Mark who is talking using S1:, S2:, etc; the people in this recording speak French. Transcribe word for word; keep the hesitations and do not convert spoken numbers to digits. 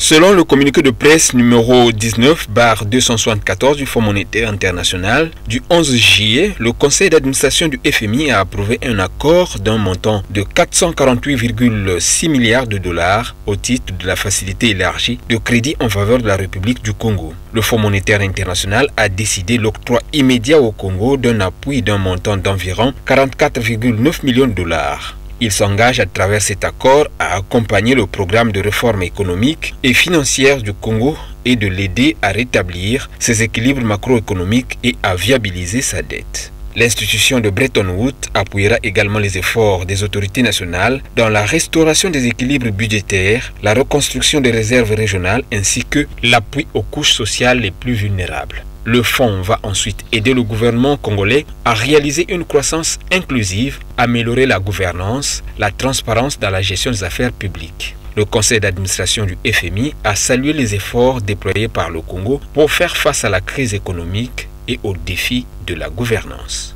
S1: Selon le communiqué de presse numéro dix-neuf barre deux cent soixante-quatorze du Fonds monétaire international du onze juillet, le conseil d'administration du F M I a approuvé un accord d'un montant de quatre cent quarante-huit virgule six milliards de dollars au titre de la facilité élargie de crédit en faveur de la République du Congo. Le Fonds monétaire international a décidé l'octroi immédiat au Congo d'un appui d'un montant d'environ quarante-quatre virgule neuf millions de dollars. Il s'engage à travers cet accord à accompagner le programme de réforme économique et financière du Congo et de l'aider à rétablir ses équilibres macroéconomiques et à viabiliser sa dette. L'institution de Bretton Woods appuiera également les efforts des autorités nationales dans la restauration des équilibres budgétaires, la reconstruction des réserves régionales ainsi que l'appui aux couches sociales les plus vulnérables. Le fonds va ensuite aider le gouvernement congolais à réaliser une croissance inclusive, améliorer la gouvernance, la transparence dans la gestion des affaires publiques. Le conseil d'administration du F M I a salué les efforts déployés par le Congo pour faire face à la crise économique et aux défis de la gouvernance.